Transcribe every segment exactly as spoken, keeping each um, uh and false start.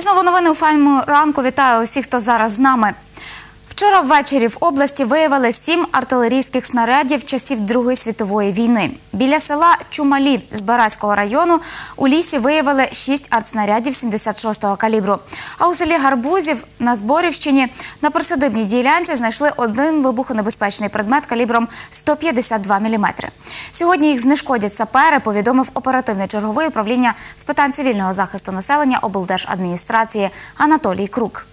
знову новини у Файному ранку. Вітаю усіх, хто зараз з нами. Вчора ввечері в області виявили сім артилерійських снарядів часів Другої світової війни. Біля села Чумалі Збаразького району у лісі виявили шість артснарядів сімдесят шостого калібру. А у селі Гарбузів на Зборівщині на присадибній ділянці знайшли один вибухонебезпечний предмет калібром сто п'ятдесят два міліметри. Сьогодні їх знешкодять сапери, повідомив оперативний черговий управління з питань цивільного захисту населення облдержадміністрації Анатолій Крук.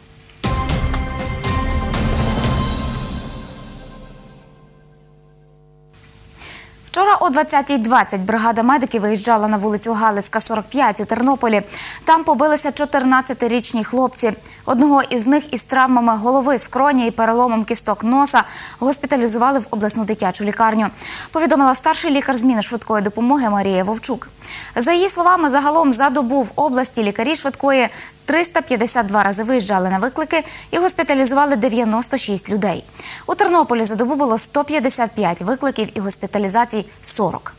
Вчора о двадцятій двадцять бригада медиків виїжджала на вулицю Галицька, сорок п'ять у Тернополі. Там побилися чотирнадцятирічні хлопці. Одного із них із травмами голови, скроні і переломом кісток носа госпіталізували в обласну дитячу лікарню. Повідомила старший лікар зміни швидкої допомоги Марія Вовчук. За її словами, загалом за добу в області лікарі швидкої триста п'ятдесят два рази виїжджали на виклики і госпіталізували дев'яносто шість людей. У Тернополі за добу було сто п'ятдесят п'ять викликів і госпіталізацій сорок.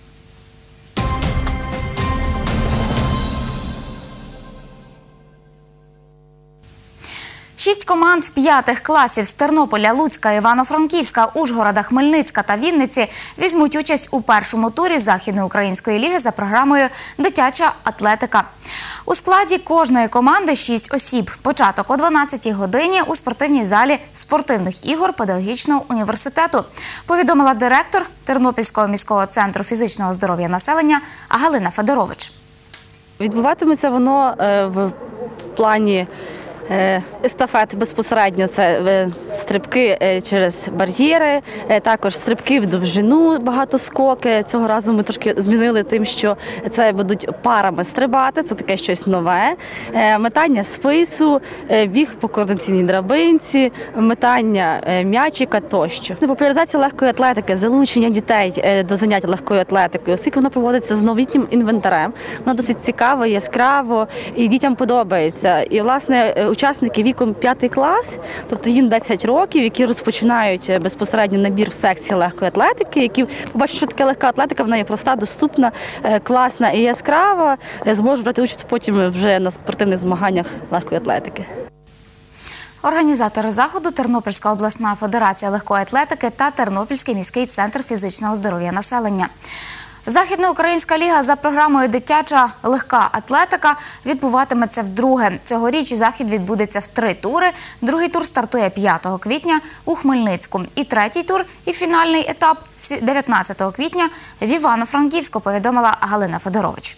Шість команд п'ятих класів з Тернополя, Луцька, Івано-Франківська, Ужгорода, Хмельницька та Вінниці візьмуть участь у першому турі Західноукраїнської ліги за програмою «Дитяча атлетика». У складі кожної команди шість осіб. Початок о дванадцятій годині у спортивній залі спортивних ігор Педагогічного університету, повідомила директор Тернопільського міського центру фізичного здоров'я населення Галина Федорович. Відбуватиметься воно в плані естафет безпосередньо, це стрибки через бар'єри, також стрибки в довжину, багатоскоки. Цього разу ми трошки змінили тим, що це будуть парами стрибати, це таке щось нове. Метання спису, біг по координаційній драбинці, метання м'ячика тощо. Популяризація легкої атлетики, залучення дітей до занять легкою атлетикою, оскільки воно проводиться з новітнім інвентарем, воно досить цікаво, яскраво і дітям подобається. І, власне, учасники віком п'ятий клас, тобто їм десять років, які розпочинають безпосередньо набір в секції легкої атлетики, які побачать, що таке легка атлетика, вона є проста, доступна, класна і яскрава, зможуть брати участь потім вже на спортивних змаганнях легкої атлетики. Організатори заходу – Тернопільська обласна федерація легкої атлетики та Тернопільський міський центр фізичного здоров'я населення. Західноукраїнська ліга за програмою «Дитяча легка атлетика» відбуватиметься вдруге. Цьогоріч захід відбудеться в три тури. Другий тур стартує п'ятого квітня у Хмельницьку. І третій тур, і фінальний етап дев'ятнадцятого квітня в Івано-Франківську, повідомила Галина Федорович.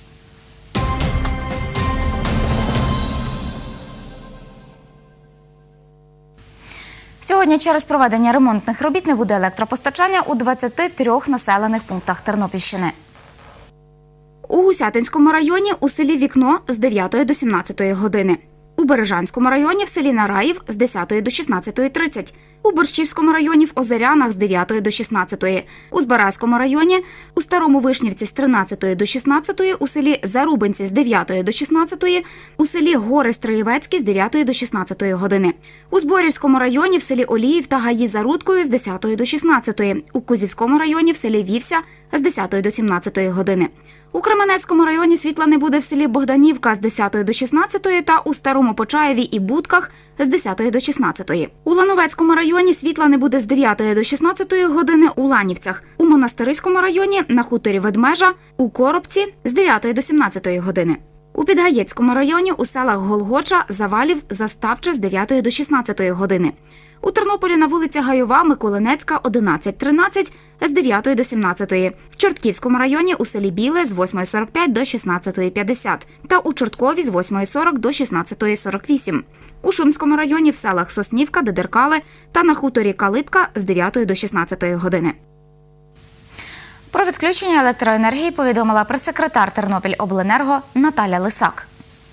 Сьогодні через проведення ремонтних робіт не буде електропостачання у двадцяти трьох населених пунктах Тернопільщини. У Гусятинському районі у селі Вікно з дев'ятої до сімнадцятої години. У Бережанському районі в селі Нараїв з десятої до шістнадцятої тридцять. У Борщівському районі в Озерянах з дев'ятої до шістнадцятої. У Збаразькому районі у Старому Вишнівці з тринадцятої до шістнадцятої. У селі Зарубинці з дев'ятої до шістнадцятої. У селі Гори Строєвецькі з дев'ятої до шістнадцятої години. У Зборівському районі в селі Оліїв та Гаї за Рудкою з десятої до шістнадцятої. У Кузівському районі в селі Вівся з десятої до сімнадцятої години. У Кременецькому районі світла не буде в селі Богданівка з десятої до шістнадцятої та у Старому Почаєві і Будках з десятої до шістнадцятої. У Лановецькому районі світла не буде з дев'ятої до шістнадцятої години у Ланівцях. У Монастириському районі на хуторі Ведмежа, у Коробці з дев'ятої до сімнадцятої години. У Підгаєцькому районі у селах Голгоча, Завалів, Заставче з дев'ятої до шістнадцятої години. У Тернополі на вулиці Гайова, Миколинецька, одинадцять тринадцять з дев'ятої до сімнадцятої. В Чортківському районі у селі Біле з восьмої сорок п'ять до шістнадцятої п'ятдесят. Та у Чорткові з восьмої сорок до шістнадцятої сорок вісім. У Шумському районі в селах Соснівка, Дедеркали та на хуторі Калитка з дев'ятої до шістнадцятої години. Про відключення електроенергії повідомила прес-секретар Тернопільобленерго Наталя Лисак.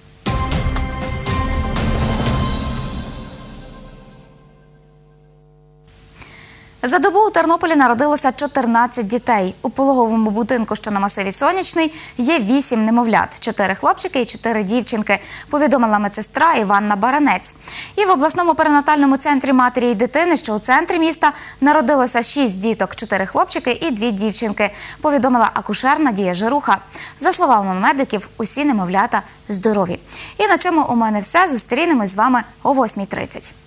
За добу у Тернополі народилося чотирнадцять дітей. У пологовому будинку, що на масиві Сонячний, є вісім немовлят – чотири хлопчики і чотири дівчинки, повідомила медсестра Іванна Баранець. І в обласному перинатальному центрі матері і дитини, що у центрі міста, народилося шість діток, чотири хлопчики і дві дівчинки, повідомила акушер Надія Жируха. За словами медиків, усі немовлята здорові. І на цьому у мене все. Зустрінемось з вами о восьмій тридцять.